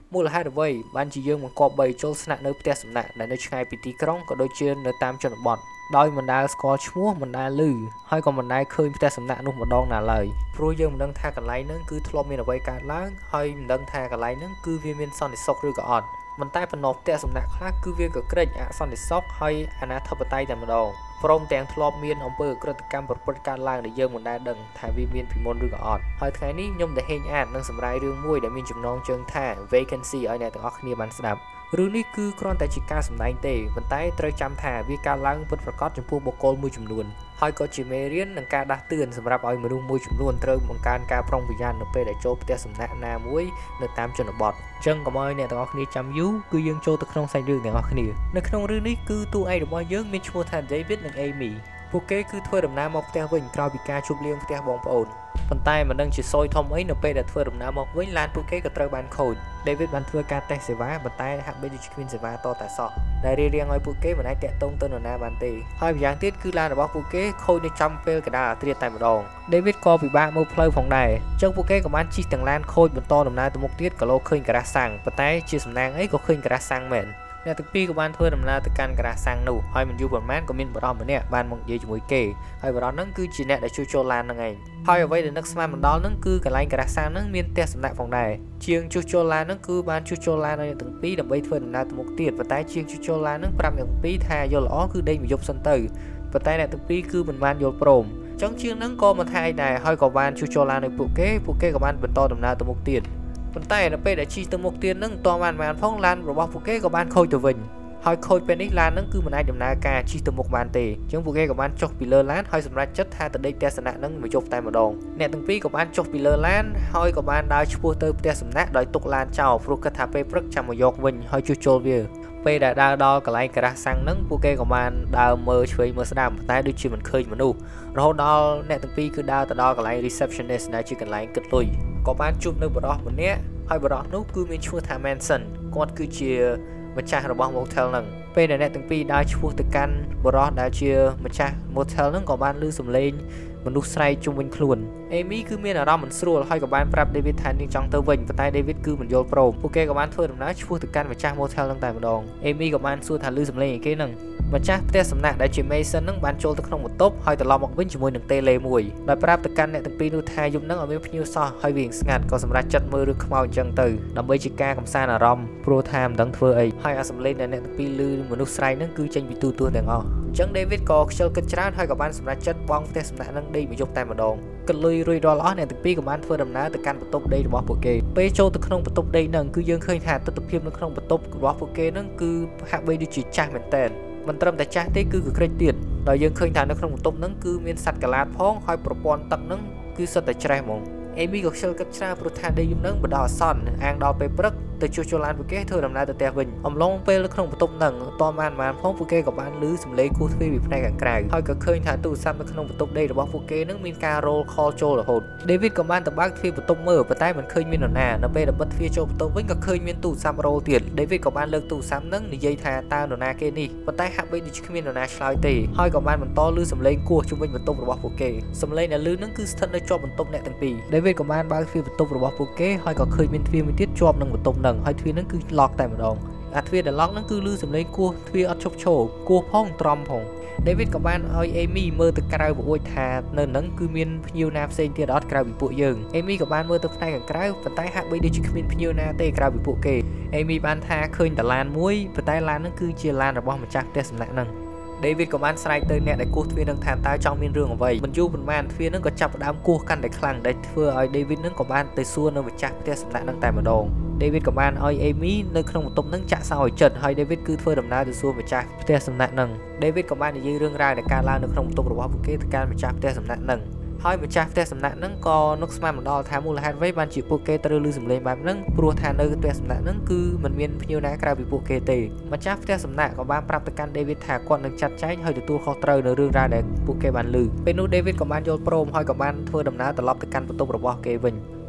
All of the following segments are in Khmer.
មូលហេតុអ្វីបានជាយើងបង្កប់3ចូលស្នាក់នៅផ្ទះសំណាក់ដែលនៅឆ្ងាយពីទីក្រុងក៏ដូចជានៅតាមជនបទដោយមិនដែលស្គាល់ឈ្មោះមិនដែលឮហើយក៏មិនដែលឃើញផ្ទះសំណាក់នោះម្ដងណាឡើយព្រោះយើងមិនដឹងថាកន្លែងហ្នឹងគឺធ្លាប់មានអ្វីកើតឡើងហើយមិនដឹងថាកន្លែងហ្នឹងគឺវាមានសន្តិសុខឬក៏អត់មិនតែប៉ុណ្ណោះផ្ទះសំណាក់ខ្លះគឺវាក៏ក្រិចអសន្តិសុខហើយអនាធិបតេយ្យតែម្ដងព្រមទាំងធ្លាប់មានអំពើអក្រិតកម្មប្រព្រឹត្តកើតឡើងដែលយើងមិនដែលដឹងថាវាមានពីមុនឬក៏អត់ហើយថ្ងៃនេះខ្ញុំដែលហេងអាននឹងសម្រាយរឿងមួយដែលមានចំណងជើងថា Vacancy ឲ្យអ្នកទាំងអស់គ្នាបានស្ដាប់រឿងនេះគឺគ្រាន់តែជាការសម្ដែងទេប៉ុន្តែត្រូវចាំថាវាកើតឡើងពិតប្រាកដចំពោះបុគ្គលមួយចំនួនហើយក៏ជាមេរៀននិងការដាស់តឿនសម្រាប់ឲ្យមនុស្សមួយចំនួនត្រូវបង្កើនការប្រុងប្រយ័ត្ននៅពេលដែលចូលផ្ទះសំណាក់ណាមួយនៅតាមជនបទអញ្ចឹងកុំឲ្យអ្នកទាំងអស់គ្នាចាំយូរគឺយើងចូលទៅក្នុងសាច់រឿងទាំងអស់គ្នានៅក្នុងរឿងនេះគឺតួឯករបស់យើងមានឈ្មោះថា David និង Amy ពួកគេគឺធ្វើដំណើរមកផ្ទះវិញក្រោយពីការជួបលៀងផ្ទះបងប្អូនប៉ុន្តែមិនដឹងជាសយធំអីនៅពេលដែលធ្វើដំណើរមកវិញឡានពួកគេក៏ត្រូវបានខូច David បានធ្វើការតេស្តសេវាប៉ុន្តែហាក់បីដូចគ្មានសេវាតតែសោះដែលរារាំងឲ្យពួកគេមិនអាចតាក់ទងទៅនរណាបានទេហើយម្យ៉ាងទៀតគឺឡានរបស់ពួកគេខូចនៅចំពេលកណ្ដាលអាធ្រាត្រតែម្ដង David ក៏ពិបាកមើលផ្លូវផងដែរអញ្ចឹងពួកគេក៏បានជិះទាំងឡានខូចបន្តដំណើរទៅមុខទៀតក៏លោឃើញការ៉ាសសាំងប៉ុន្តែជាសំណាងអីក៏ឃើញការ៉ាសសាំងមែនអ្នកទាំងពីរក៏បានធ្វើដំណើរទៅកាន់ការ៉ាសាំងនោះហើយមិនយូរប៉ុន្មានក៏មានបរិសម្នាក់បានមកនិយាយជាមួយគេហើយបរិសហ្នឹងគឺជាអ្នកដែលជួយចូលឡានហ្នឹងឯងហើយអ្វីដែលនឹកស្មានមិនដល់ហ្នឹងគឺកន្លែងការ៉ាសាំងហ្នឹងមានផ្ទះសំណាក់ផងដែរជាងជួសជុលឡានហ្នឹងគឺបានជួសជុលឡានឲ្យអ្នកទាំងពីរដើម្បីធ្វើដំណើរទៅមុខទៀតប៉ុន្តែជាងជួសជុលឡានហ្នឹងប្រាប់អ្នកទាំងពីរថាយល់ល្អគឺដេកមួយយប់សិនទៅប៉ុន្តែអ្នកទាំងពីរគឺមិនបានយល់ព្រមអញ្ចឹងជាងហ្នឹងក៏មិនថាអីដែរហើយក៏បានជួសជុលឡានឲ្យពួកគេក៏បានបន្តដំណើរទៅមុខទៀតប៉ុន្តែនៅពេលដែលជិះទៅមុខទៀតហ្នឹងតបានផងឡានរបស់ពួកគេក៏បានខូចទៅវិញហើយខូចពេលនេះឡានហ្នឹងគឺមិនអាចដំណើរការជិះទៅមុខបានទេអញ្ចឹងពួកគេក៏បានចុះពីលើឡានហើយសម្រេចចិត្តថាទៅដេកផ្ទះសំណាក់ហ្នឹងមួយយប់តែម្ដងអ្នកទាំងពីរក៏បានចុះពីលើឡានហើយក៏បានដើរឆ្ពោះទៅផ្ទះសំណាក់ដោយទុកឡានចោលព្រោះគិតថាពេលព្រឹកចាំមកយកវិញហើយជួសជុលវាពេលដែលដើរដល់កន្លែងការ៉ាសាំងហ្នឹងពួកគេក៏បានដើរមើលឆ្វេងមើលស្ដាំតែដូចជាមិនឃើញមនុស្សរហូតដល់អ្នកទាំងពីរគឺដើរទៅដល់កន្លែង receptionist ដែលជាកន្លែងគិតលុយក៏បានជួបនៅបរិសម្នាក់ហើយបរិសនោះគឺមានឈ្មោះថា Manson គាត់គឺជាម្ចាស់របស់ motel ហ្នឹងពេលដែលអ្នកទាំងពីរដើរឆ្ពោះទៅកាន់បរិសដែលជាម្ចាស់ motel ហ្នឹងក៏បានឮសំឡេងមនុស្សស្រែកជុំវិញខ្លួន Amy គឺមានអារម្មណ៍មិនស្រួលហើយក៏បានប្រាប់ David ថានាងចង់ទៅវិញប៉ុន្តែ David គឺមិនយល់ព្រមពួកគេក៏បានធ្វើដំណើរឆ្ពោះទៅកាន់ម្ចាស់ motel ហ្នឹងតែម្ដង Amy ក៏បានសួរថាឮសំឡេងអីគេហ្នឹងម្ចាស់ផ្ទះសំណាក់ដែលជា Mason ហ្នឹងបានចូលទៅក្នុងបន្ទប់ហើយត្រឡប់មកវិញជាមួយនឹងតេឡេមួយដោយប្រាប់ទៅកាន់អ្នកទាំងពីរនោះថាយប់ហ្នឹងអត់មានភ្ញៀវសោះហើយវាស្ងាត់ក៏សម្រាប់ចាត់មើលរឿងខ្មោចអញ្ចឹងទៅដើម្បីជាការកំសាន្តអារម្មណ៍ព្រោះថាមិនដឹងធ្វើអីហើយអាសំឡេងដែលអ្នកទាំងពីរឮមនុស្សស្រែកហ្នឹងគឺចេញពីទូទួលទាំងអស់អញ្ចឹង David ក៏ខ្ជិលគិតច្រើនហើយក៏បានសម្រេចចិត្តបង់ផ្ទះសំណាក់ហ្នឹងដេកមួយយប់តែម្ដងគិតលុយរួចរាល់អស់អ្នកទាំងពីរក៏បានធ្វើដំណើរទៅកាន់បន្ទប់ដេករបស់ពួកគេពេលចូលទៅក្នុងបន្ទប់ដេកហ្នឹងគឺយើងឃើញថាទស្សនវិជ្ជានៅក្នុងបន្ទប់របស់ពួកគេហ្នឹងគឺហាក់បីដូចជាចាស់មែនតើមិនត្រឹមតែចាស់ទេគឺក៏ក្រិចទៀតដោយយើងឃើញថានៅក្នុងបន្ទប់ហ្នឹងគឺមានសត្វកាឡាតផងហើយប្រព័ន្ធទឹកហ្នឹងគឺសុទ្ធតែច្រេះហ្មង Amy ក៏ខ្ជិលគិតច្រើនព្រោះថាដេកយប់ហ្នឹងបណ្ដោះអាសន្នអាងដល់ពេលព្រឹកទៅជួសជុលឡានពួកគេធ្វើដំណើរទៅផ្ទះវិញអំឡុងពេលនៅក្នុងបន្ទប់ហ្នឹងតបានផងពួកគេក៏បានឮសំឡេងគោះទ្វារពីផ្នែកខាងក្រៅហើយក៏ឃើញថាទូរស័ព្ទនៅក្នុងបន្ទប់ដេករបស់ពួកគេហ្នឹងមានការ roll call ចូលរហូត David ក៏បានទៅបើកទ្វារបន្ទប់មើលប៉ុន្តែមិនឃើញមាននរណានៅពេលដែលបិទទ្វារចូលបន្ទប់វិញក៏ឃើញមានទូរស័ព្ទ roll ទៀត David ក៏បានលើកទូរស័ព្ទហ្នឹងនិយាយថាតើនរណាគេនេះប៉ុន្តែហាក់បីដូចគ្មាននរណាឆ្លើយទេហើយក៏បានបន្តឮសំឡេងគោះជុំវិញបន្ទប់របស់ពួកគេសំឡេងដែលឮហ្នឹងគឺស្ថិតនៅជាប់បន្ទប់អ្នកទាំងពីរ David ក៏បានបើកទ្វារបន្ទប់របស់ពួកគេហើយក៏ឃើញមានទ្វារមួយទៀតជាប់នឹងបន្ទប់ហ្នឹងហើយទ្វារហ្នឹងគឺឡកតែម្ដងអាទ្វារដែលឡកហ្នឹងគឺឮសំឡេងគោះទ្វារអត់ឈប់ឈរគោះផងត្រំផង David ក៏បានឲ្យ Amy មើលទៅក្រៅបង្អួចថានៅហ្នឹងគឺមានភ្ញៀវណាផ្សេងទៀតអត់ក្រៅពីពួកយើង Amy ក៏បានមើលទៅផ្នែកខាងក្រៅប៉ុន្តែហាក់បីដូចជាគ្មានភ្ញៀវណាទេក្រៅពីពួកគេ Amy បានថាឃើញតែឡានមួយប៉ុន្តែឡានហ្នឹងគឺជាឡានរបស់ម្ចាស់ផ្ទះសំណាក់ហ្នឹង David ក៏បានស្រែកទៅអ្នកដែលគោះទ្វារនឹងថាតើចង់មានរឿងអ្វីមិនយូរប៉ុន្មានទ្វារនឹងក៏ចាប់ផ្ដើមគោះកាន់តែខ្លាំងដែលធ្វើឲ្យ David នឹងក៏បានទៅសួរនៅម្ចាស់ផ្ទះសំណាក់នឹងតែម្ដង David ក៏បានឲ្យ Amy នៅក្នុងបន្ទប់នឹងចាក់សោឲ្យចិត្តហើយ David គឺធ្វើដំណើរទៅសួរម្ចាស់ផ្ទះសំណាក់នឹង David ក៏បាននិយាយរឿងរ៉ាវដែលកើតឡើងនៅក្នុងបន្ទប់របស់ពួកគេទៅកាន់ម្ចាស់ផ្ទះសំណាក់នឹងហើយម្ចាស់ផ្ទះសំណាក់ហ្នឹងក៏នឹកស្មានមិនដល់ថាមូលហេតុអ្វីបានជាពួកគេត្រូវឮសំឡេងបែបហ្នឹងព្រោះថានៅផ្ទះសំណាក់ហ្នឹងគឺមិនមានភ្ញៀវណាក្រៅពីពួកគេទេម្ចាស់ផ្ទះសំណាក់ក៏បានប្រាប់ទៅកាន់ David ថាគាត់នឹងចាត់ចែងហើយទទួលខុសត្រូវនៅរឿងរ៉ាវដែលពួកគេបានឮពេលនោះ David ក៏បានយល់ព្រមហើយក៏បានធ្វើដំណើរត្រឡប់ទៅកាន់បន្ទប់របស់គេវិញ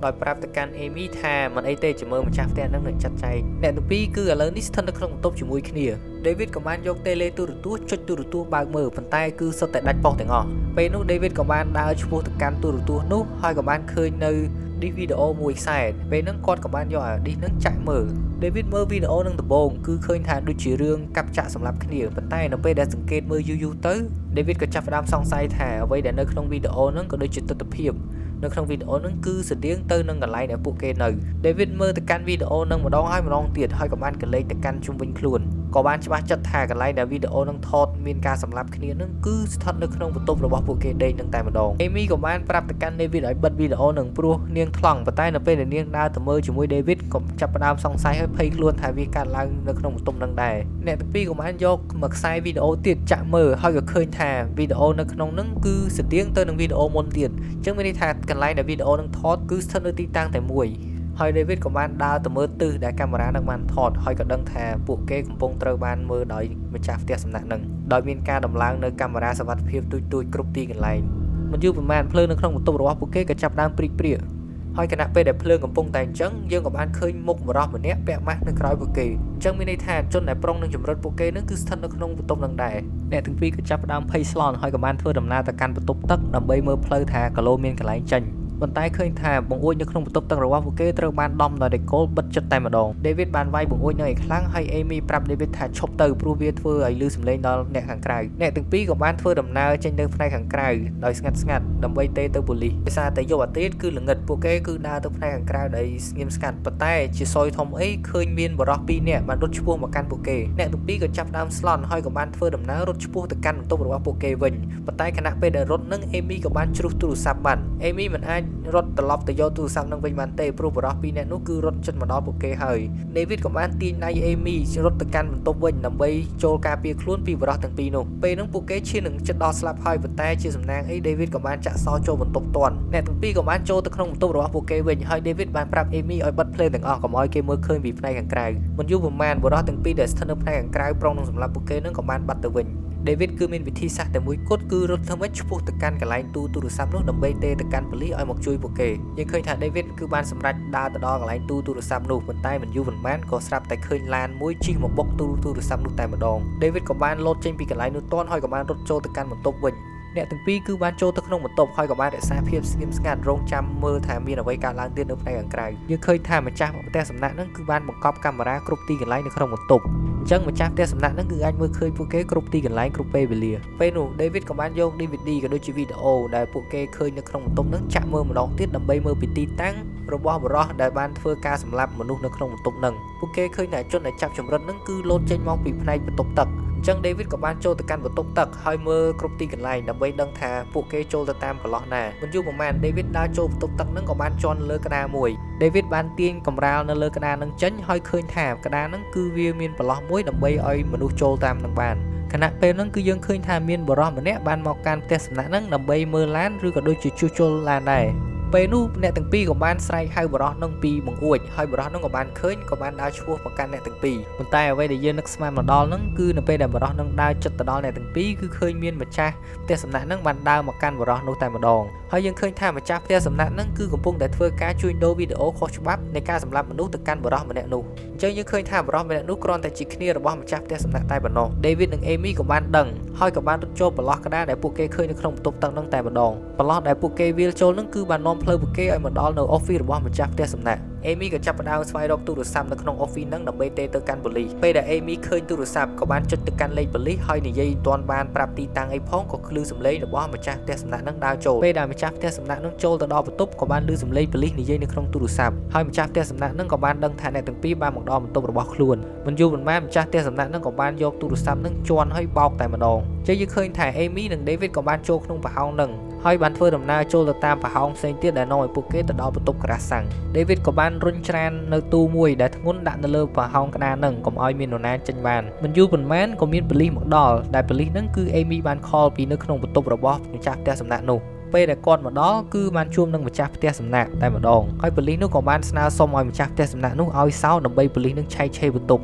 ដោយប្រាប់ទៅកាន់ Amy ថាមិនអីទេជាមើលម្ចាស់ផ្ទះនឹងនឹងចាត់ចែងអ្នកទាំងពីរគឺឥឡូវនេះស្ថិតនៅក្នុងបន្ទប់ជាមួយគ្នា David ក៏បានយកតេឡេទូរទស្សន៍ចុចទូរទស្សន៍បើកមើលប៉ុន្តែគឺសុទ្ធតែដាច់ប៉ុសទាំងអស់ពេលនោះ David ក៏បានដើរឆ្ពោះទៅកាន់ទូរទស្សន៍នោះហើយក៏បានឃើញនៅ ឌីវីដេអូមួយខ្សែពេលហ្នឹងគាត់ក៏បានយកអាឌីសហ្នឹងចាក់មើល David មើលវីដេអូហ្នឹងដំបូងគឺឃើញថាដូចជារឿងកាប់ចាក់សម្រាប់គ្នាប៉ុន្តែនៅពេលដែលសង្កេតមើលយូរទៅ David ក៏ចាប់ផ្ដើមសង្ស័យថាអ្វីដែលនៅក្នុងវីដេអូហ្នឹងក៏ដូចជាទស្សនភាពនៅក្នុងវីដេអូហ្នឹងគឺស្តៀងទៅនឹងកន្លែងដែលពួកគេនៅ David មើលទៅកាន់វីដេអូហ្នឹងម្ដងហើយម្ដងទៀតហើយក៏បានកលេចទៅកាន់ជុំវិញខ្លួនក៏បានច្បាស់ចិត្តថាកន្លែងដែលវីដេអូហ្នឹងថតមានការសម្លាប់គ្នាហ្នឹងគឺស្ថិតនៅក្នុងបន្ទប់របស់ពួកគេដេកនឹងតែម្ដង Amy ក៏បានប្រាប់ទៅកាន់ David ឲ្យបិទវីដេអូហ្នឹងព្រោះនាងថ្លង់ប៉ុន្តែនៅពេលដែលនាងដើរទៅមើលជាមួយ David ក៏ចាប់ផ្ដើមសង្ស័យហើយភ័យខ្លួនថាវាកើតឡើងនៅក្នុងបន្ទប់ហ្នឹងដែរអ្នកទាំងពីរក៏បានយកមកខ្សែវីដេអូទៀតចាក់មើលហើយក៏ឃើញថាវីដេអូនៅក្នុងហ្នឹងគឺស្តៀងទៅនឹងវីដេអូមុនទៀតអញ្ចឹងមានន័យថាកន្លែងដែលវីដេអូហ្នឹងថតគឺស្ថិតនៅទីតាំងតែមួយហើយ David ក៏បានដើរទៅមើលទិសដែលកាមេរ៉ានឹងបានថតហើយក៏ដឹងថាពួកគេកំពុងត្រូវបានមើលដោយម្ចាស់ផ្ទះសំណាក់នឹងដោយមានការដំឡើងនៅកាមេរ៉ាសុវត្ថិភាពទូចៗគ្រប់ទីកន្លែងមិនយូរប៉ុន្មានភ្លើងនៅក្នុងបន្ទប់របស់ពួកគេក៏ចាប់ផ្ដើមព្រីកព្រាហើយគណៈពេលដែលភ្លើងកំពុងតែអញ្ចឹងយើងក៏បានឃើញមុខបរិសម្នាក់ពាក់ម៉ាស់នៅក្រោយពួកគេអញ្ចឹងមានន័យថាជនដែលប្រុងនឹងជំរិតពួកគេនឹងគឺស្ថិតនៅក្នុងបន្ទប់នឹងដែរអ្នកទាំងពីរក៏ចាប់ផ្ដើមភ័យស្លន់ហើយក៏បានធ្វើដំណើរទៅកាន់បន្ទប់ទឹកដើម្បីមើលផ្លូវថាកាឡូមានកន្លែងចេញប៉ុន្តែឃើញថាបង្អួចនៅក្នុងបន្ទប់ទឹករបស់ពួកគេត្រូវបានដំដោយដេកូលបិទជិតតែម្ដង David បានវាយបង្អួចនៅឯខ្លាំងហើយ Amy ប្រាប់ David ថាឈប់ទៅព្រោះវាធ្វើឲ្យលឺសំឡេងដល់អ្នកខាងក្រៅអ្នកទាំងពីរក៏បានធ្វើដំណើរចេញទៅផ្នែកខាងក្រៅដោយស្ងាត់ដើម្បីទេទៅប៉ូលីសដោយសារតែយកអាទិត្យគឺល្ងិតពួកគេគឺដើរទៅផ្នែកខាងក្រៅដោយស្ងៀមស្ងាត់ប៉ុន្តែជាសយធំអីឃើញមានបរិសុទ្ធ2នាក់បានរត់ឆ្ពោះមកកាន់ពួកគេអ្នកទាំងពីរក៏ចាប់ផ្ដើមស្លន់ហើយក៏បានធ្វើដំណើររត់ឆ្ពោះទៅកាន់បន្ទប់របស់ពួកគេវិញប៉ុន្តែខណៈពេលដែលរត់នឹង Amy ក៏បានជ្រុះទូរស័ព្ទបាន Amy មិនអាចរត់ត្រឡប់ទៅយកទូរស័ព្ទនឹងវិញបានទេព្រោះបរិសុទ្ធ2នាក់នោះគឺរត់ជិតមកដល់ពួកគេហើយ David ក៏បានទាញដៃ Amy រត់ទៅកាន់បន្ទប់វិញដើម្បីចូលការពារខ្លួនពីបរិសុទ្ធទាំងពីរនោះពេលនោះពួកគេឈាននឹងជិតដល់ស្លាប់ហើយប៉ុន្តែជាសំណាងអី David ក៏បានចាក់សោចូលបន្ទប់ទាន់អ្នកទាំងពីរក៏បានចូលទៅក្នុងបន្ទប់របស់ពួកគេវិញហើយ David បានប្រាប់ Amy ឲ្យបិទភ្លើងទាំងអស់កុំឲ្យគេមើលឃើញពីផ្នែកខាងក្រៅមិនយូរប៉ុន្មានបរិសុទ្ធទាំងពីរដែលស្ថិតនៅផ្នែកខាងក្រៅប្រុងនឹងសម្រាប់ពួកគេនឹងក៏បានបាត់ទៅវិញ David គឺមានវិធីសាស្ត្រតែមួយគត់គឺរត់ធ្វើម៉េចឆ្ពោះទៅកាន់កន្លែងទូរស័ព្ទនោះដើម្បីទេទៅកាន់ប៉ូលីសឲ្យមកជួយពួកគេយើងឃើញថា David គឺបានសម្រេចដើរទៅដល់កន្លែងទូរស័ព្ទនោះប៉ុន្តែមិនយូរប៉ុន្មានក៏ស្រាប់តែឃើញឡានមួយជិះមកបុកទូរស័ព្ទនោះតែម្ដង David ក៏បានលោតចេញពីកន្លែងនោះទាន់ហើយក៏បានរត់ចូលទៅកាន់បន្ទប់វិញអ្នកទាំងពីរគឺបានចូលទៅក្នុងបន្ទប់ហើយក៏បានរក្សាភាពស្ងៀមស្ងាត់រងចាំមើលថាមានអ្វីកើតឡើងទៀតនៅផ្នែកខាងក្រៅយើងឃើញថាម្ចាស់ផ្ទះសំណាក់ហ្នឹងគឺបានបង្កប់កាមេរ៉ាគ្រប់ទីកន្លែងនៅក្នុងបន្ទប់អញ្ចឹងម្ចាស់ផ្ទះសំណាក់ហ្នឹងគឺអាចមើលឃើញពួកគេគ្រប់ទីកន្លែងគ្រប់ពេលវេលាពេលនោះ David ក៏បានយក DVD ក៏ដូចជាវីដេអូដែលពួកគេឃើញនៅក្នុងបន្ទប់ហ្នឹងចាក់មើលម្ដងទៀតដើម្បីមើលពីទីតាំងរបស់បរិសុទ្ធដែលបានធ្វើការសម្លាប់មនុស្សនៅក្នុងបន្ទប់ហ្នឹងពួកគេឃើញថាជនដែលចាប់ចម្រិតហ្នឹងគឺលោតចេញមកពីផ្នែកបន្ទប់ទឹកអញ្ចឹង David ក៏បានចូលទៅកាន់បន្ទប់ទឹកហើយមើលគ្រប់ទីកន្លែងដើម្បីដឹងថាពួកគេចូលទៅតាមកន្លោះណាមិនយូរប៉ុន្មាន David ដើរចូលបន្ទប់ទឹកហ្នឹងក៏បានជន់លើក្តារមួយ David បានទាញកម្រាលនៅលើក្តារហ្នឹងចេញហើយឃើញថាក្តារហ្នឹងគឺវាមានបន្លោះមួយដើម្បីឲ្យមនុស្សចូលតាមនឹងបានខណៈពេលហ្នឹងគឺយើងឃើញថាមានបរិសុទ្ធម្នាក់បានមកកាន់ផ្ទះសំណាក់ហ្នឹងដើម្បីមើលឡានឬក៏ដូចជាជួសជុលឡានដែរពេលនោះអ្នកទាំងពីរក៏បានស្រែកហៅបរិសុទ្ធនឹងពីបង្អួចហើយបរិសុទ្ធនឹងក៏បានឃើញក៏បានដើរឆ្ពោះមកកាន់អ្នកទាំងពីរប៉ុន្តែអ្វីដែលយើងនឹកស្មានមកដល់ហ្នឹងគឺនៅពេលដែលបរិសុទ្ធនឹងដើរជិតទៅដល់អ្នកទាំងពីរគឺឃើញមានម្ចាស់ផ្ទះសំណាក់ហ្នឹងបានដើរមកកាន់បរិសុទ្ធនោះតែម្ដងហើយយើងឃើញថាម្ចាស់ផ្ទះសំណាក់ហ្នឹងគឺកំពុងតែធ្វើការជួញដូរវីដេអូខុសច្បាប់នៃការសម្លាប់មនុស្សទៅកាន់បរិសុទ្ធម្នាក់នោះអញ្ចឹងយើងឃើញថាបរិសុទ្ធម្នាក់នោះគ្រាន់តែជាគ្នារបស់ម្ចាស់ផ្ទះសំណាក់តែប៉ុណ្ណោះ David និង Amy ក៏បានដឹងហើយក៏បានរត់ចូលប្រឡោះក្តារដែលពួកគេឃើញនៅក្នុងបន្ទប់ទឹកហ្នឹងតែម្ដងប្រឡោះដែលពួកគេវាលចូលហ្នឹងគឺបាននាំផ្លូវពួកគេឲ្យមកដល់នៅ office របស់ម្ចាស់ផ្ទះសំណាក់ Amy ក៏ចាប់ផ្ដើមស្វែងរកទូរស័ព្ទនៅក្នុង office ហ្នឹងដើម្បីទេទៅកាន់ប៉ូលីសពេលដែល Amy ឃើញទូរស័ព្ទក៏បានចុចទៅកាន់លេខប៉ូលីសហើយនិយាយមិនទាន់បានប្រាប់ទីតាំងអីផងក៏ឃ្លឺសំឡេងរបស់ម្ចាស់ផ្ទះសំណាក់ហ្នឹងដើរចូលពេលដែលម្ចាស់ផ្ទះសំណាក់ហ្នឹងចូលទៅដល់បន្ទប់ក៏បានឮសំឡេងប៉ូលីសនិយាយនៅក្នុងទូរស័ព្ទហើយម្ចាស់ផ្ទះសំណាក់ហ្នឹងក៏បានដឹងថាអ្នកទាំងពីរបានមកដល់បន្ទប់របស់ខ្លួនមិនយូរប៉ុន្មានម្ចាស់ផ្ទះសំណាក់ហ្នឹងក៏បានយកទូរស័ព្ទហ្នឹងជន់ហើយបោកតែម្ដងចឹងយើងឃើញថា Amy និង David ក៏បានចូលក្នុងប្រហោងហ្នឹងហើយបានធ្វើដំណើរចូលទៅតាមប្រហោងផ្សេងទៀតដែលនាំឲ្យពួកគេទៅដល់បន្ទប់ក្រាស់សាំង David ក៏បានរុញច្រាននៅទូមួយដែលធ្ងន់ដាក់នៅលើប្រហោងក្តារហ្នឹងកុំឲ្យមាននរណាចេញបានមិនយូរប៉ុន្មានក៏មានប៉ូលីសមកដល់ដែលប៉ូលីសហ្នឹងគឺ Amy បានខលពីនៅក្នុងបន្ទប់របស់ម្ចាស់ផ្ទះសំណាក់នោះពេលដែលគាត់មកដល់គឺបានជួបនឹងម្ចាស់ផ្ទះសំណាក់តែម្ដងហើយប៉ូលីសនោះក៏បានស្នើសុំឲ្យម្ចាស់ផ្ទះសំណាក់នោះឲ្យសោដើម្បីប៉ូលីសនឹងឆែកឆេរបន្ទប់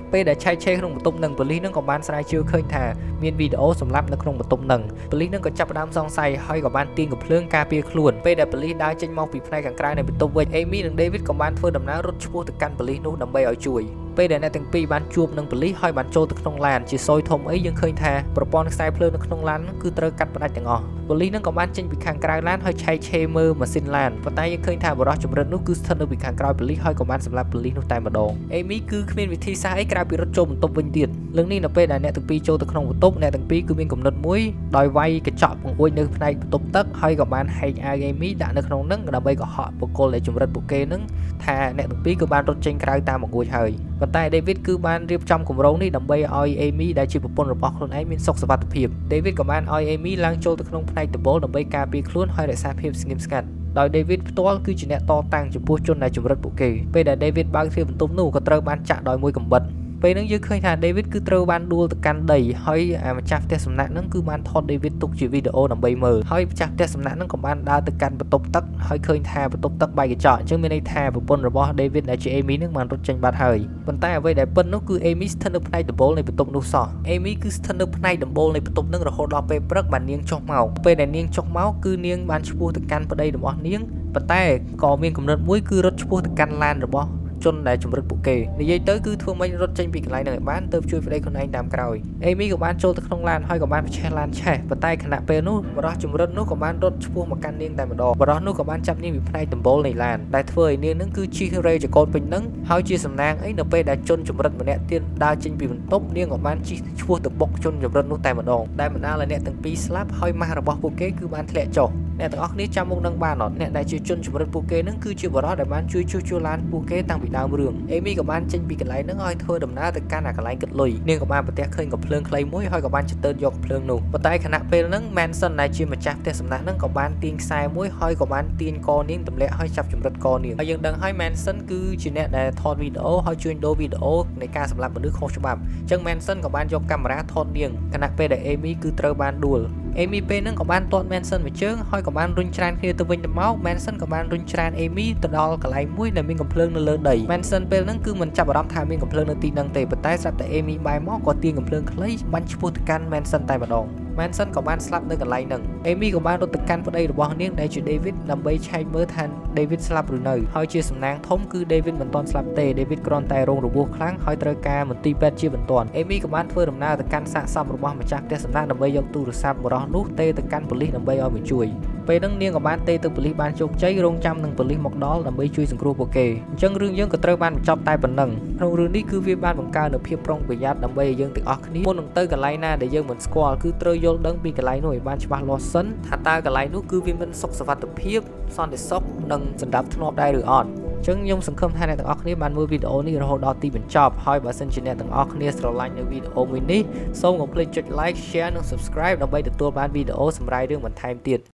ពេលដែលឆែកឆេរក្នុងបន្ទប់នឹងប៉ូលីសនឹងក៏បានស្រាវជ្រាវឃើញថាមានវីដេអូសម្រាប់នៅក្នុងបន្ទប់នឹងប៉ូលីសនឹងក៏ចាប់ផ្ដើមសង្ស័យហើយក៏បានទាញកាភ្លើងការពារខ្លួនពេលដែលប៉ូលីសដើរចេញមកពីផ្នែកខាងក្រៅនៃបន្ទប់វិញអេមីនិងដេវីតក៏បានធ្វើដំណើររត់ឆ្ពោះទៅកាន់ប៉ូលីសនោះដើម្បីឲ្យជួយពេលដែលអ្នកទាំងពីរបានជួបនឹងប៉ូលីសហើយបានចូលទៅក្នុងឡានជាសយធំអីយើងឃើញថាប្រព័ន្ធខ្សែភ្លើងនៅក្នុងឡានគឺត្រូវកាត់ផ្ដាច់ទាំងអស់ប៉ូលីសនឹងក៏បានចេញពីខាងក្រៅឡានហើយឆែកឆេរមើលម៉ាស៊ីនឡានប៉ុន្តែយើងឃើញថាបរិសុទ្ធចម្រិតនោះគឺស្ថិតនៅពីខាងក្រោយប៉ូលីសហើយក៏បានសម្លាប់ប៉ូលីសនោះតែម្ដងអេមីគឺគ្មានវិធីសាស្ត្រអីក្រៅពីរត់ចូលបន្ទប់វិញទៀតលើកនេះនៅពេលដែលអ្នកទាំងពីរចូលទៅក្នុងបន្ទប់អ្នកទាំងពីរគឺមានគំនិតមួយដោយវាយកញ្ចក់បង្អួចនៅផ្នែកបន្ទប់ទឹកហើយក៏បានហែកអាវអេមីដាក់នៅក្នុងនឹងដើម្បីកុហកបុគ្គលដែលចម្រិតពួកគេនឹងថាអ្នកទាំងពីរគឺបានរត់ចេញក្រៅតាមបង្អួចហើយប៉ុន្តែដេវីតគឺបានរៀបចំគម្រោងនេះដើម្បីឲ្យអេមីដែលជាប្រពន្ធរបស់ខ្លួនឯងមានសុខសុវត្ថិភាពដេវីតក៏បានឲ្យអេមីឡើងចូលទៅក្នុងផ្នែកដំបូលដើម្បីការពារខ្លួនហើយរក្សាភាពស្ងៀមស្ងាត់ដោយដេវីតផ្ទាល់គឺជាអ្នកតតាំងចំពោះជនដែលចម្រិតពួកគេពេលដែលដេវីតបើកទ្វារបន្ទប់នោះក៏ត្រូវបានចាក់ដោយមួយកំបិតពេលហ្នឹងយើងឃើញថាដេវីតគឺត្រូវបានដួលទៅកាន់ដីហើយម្ចាស់ផ្ទះសំណាក់ហ្នឹងគឺបានថតដេវីតទុកជាវីដេអូដើម្បីមើលហើយម្ចាស់ផ្ទះសំណាក់ហ្នឹងក៏បានដើរទៅកាន់បន្ទប់ទឹកហើយឃើញថាបន្ទប់ទឹកបែកកញ្ចក់អញ្ចឹងមានន័យថាប្រពន្ធរបស់ដេវីតដែលជាអេមីហ្នឹងបានរត់ចេញបាត់ហើយប៉ុន្តែអ្វីដែលពិតនោះគឺអេមីស្ថិតនៅផ្នែកដំបូលនៃបន្ទប់នោះសោះអេមីគឺស្ថិតនៅផ្នែកដំបូលនៃបន្ទប់ហ្នឹងរហូតដល់ពេលព្រឹកបាននាងចុះមកពេលដែលនាងចុះមកគឺនាងបានឈ្មោះទៅកាន់ប្តីរបស់នាងប៉ុន្តែក៏មានគំនិតមួយគឺរត់ឈ្មោះទៅកាន់ឡានរបស់ជនដែលជំរិតពួកគេនិយាយទៅគឺធ្វើមិនរត់ចេញពីកន្លែងហ្នឹងឲ្យបានទៅជួយប្តីខ្លួនឯងតាមក្រោយអេមីក៏បានចូលទៅក្នុងឡានហើយក៏បានប្រឆេះឡានឆេះប៉ុន្តែខណៈពេលនោះបរិសុទ្ធជំរិតនោះក៏បានរត់ឆ្ពោះមកកាន់នាងតែម្ដងបរិសុទ្ធនោះក៏បានចាប់នាងពីផ្នែកដំបូលនៃឡានដែលធ្វើឲ្យនាងនឹងគឺជិះរេចកូនពេញនឹងហើយជាសំណាងអីនៅពេលដែលជនជំរិតម្នាក់ទៀតដើរចេញពីបន្ទប់នាងក៏បានជិះឆ្ពោះទៅបុកជនជំរិតនោះតែម្ដងដែលបណ្ដាលឲ្យអ្នកទាំងពីរស្លាប់ហើយម៉ាស់របស់ពួកគេគឺបានធ្លាក់ចុះអ្នកទាំងអស់គ្នាចាំមុខនឹងបានអត់អ្នកដែលជាជនជំរិតពួកគេនឹងគឺជាបរិសុទ្ធដែលបានជួយជួសជុលឡានពួកគេតាំងពីដើមរឿងអេមីក៏បានចេញពីកន្លែងហ្នឹងឲ្យធ្វើដំណើរទៅកាន់កន្លែងគិតលុយនាងក៏បានប្រទះឃើញកំភ្លើងខ្លីមួយហើយក៏បានចតើយកកំភ្លើងនោះប៉ុន្តែខណៈពេលហ្នឹងមែនសិនដែលជាម្ចាស់ផ្ទះសំណាក់ហ្នឹងក៏បានទាញខ្សែមួយហើយក៏បានទាញកនាងទម្លាក់ហើយចាប់ជំរិតកនាងហើយយើងដឹងហើយមែនសិនគឺជាអ្នកដែលថតវីដេអូហើយជួញដូរវីដេអូនៃការសម្លាប់មនុស្សខុសច្បាប់អញ្ចឹងមែនសិនក៏បានយកកាមេរ៉ាថតនាងខណៈពេលដែលអេមីគឺត្រូវបានដួលអេមីពេលហ្នឹងក៏បានទាត់មែនសិនមួយជើងហើយក៏បានរុញច្រានគ្នាទៅវិញទៅមកមែនសិនក៏បានរុញច្រានអេមីទៅដល់កន្លែងមួយដែលមានកំភ្លើងនៅលើដីមែនសិនពេលហ្នឹងគឺមិនចាប់អារម្មណ៍ថាមានកំភ្លើងនៅទីហ្នឹងទេប៉ុន្តែស្រាប់តែអេមីបែរមកក៏ទាញកំភ្លើងខ្លីបាញ់ឆ្ពោះទៅកាន់មែនសិនតែម្ដងមែនសិនក៏បានស្លាប់នៅកន្លែងហ្នឹងអេមីក៏បានរត់ទៅកាន់ប្តីរបស់នាងដែលជាដេវីតដើម្បីឆែកមើលថាដេវីតស្លាប់ឬនៅហើយជាសំណាងធំគឺដេវីតមិនទាន់ស្លាប់ទេដេវីតគ្រាន់តែរងរបួសខ្លាំងហើយត្រូវការមន្ទីរពេទ្យជាបន្ទាន់អេមីក៏បានធ្វើដំណើរទៅកាន់សាកសពរបស់ម្ចាស់ផ្ទះសំណាក់ដើម្បីយកទូរស័ព្ទបរិសុទ្ធនោះទេទៅកាន់ប៉ូលីសដើម្បីឲ្យមកជួយពេលហ្នឹងនាងក៏បានទេទៅប៉ូលីសបានជោគជ័យរងចាំនឹងប៉ូលីសមកដល់ដើម្បីជួយសង្គ្រោះពួកគេអញ្ចឹងរឿងយើងក៏ត្រូវបានបញ្ចប់តែប៉ុណ្ណឹងក្នុងរឿងនេះគឺវាបានបង្កើននូវភាពប្រុងប្រយ័ត្នដើម្បីឲ្យយើងទាំងអស់គ្នាមុននឹងទៅកន្លែងណាដែលយើងមិនស្គាល់គឺត្រូវយល់ដឹងពីកន្លែងនោះឲ្យបានច្បាស់លាស់សិនថាតើកន្លែងនោះគឺវាមានសុខសុវត្ថិភាពសន្តិសុខនិងសណ្ដាប់ធ្នាប់ដែរឬអត់អញ្ចឹងខ្ញុំសង្ឃឹមថាអ្នកទាំងអស់គ្នាបានមើលវីដេអូនេះរហូតដល់ទីបញ្ចប់ហើយបើសិនជាអ្នកទាំងអស់គ្នាស្រឡាញ់នៅវីដេអូមួយនេះសូមកុំភ្លេចចុច like share និង subscribe ដើម្បីទទួលបានវីដេអូសម្រាប់រឿងបន្ថែមទៀត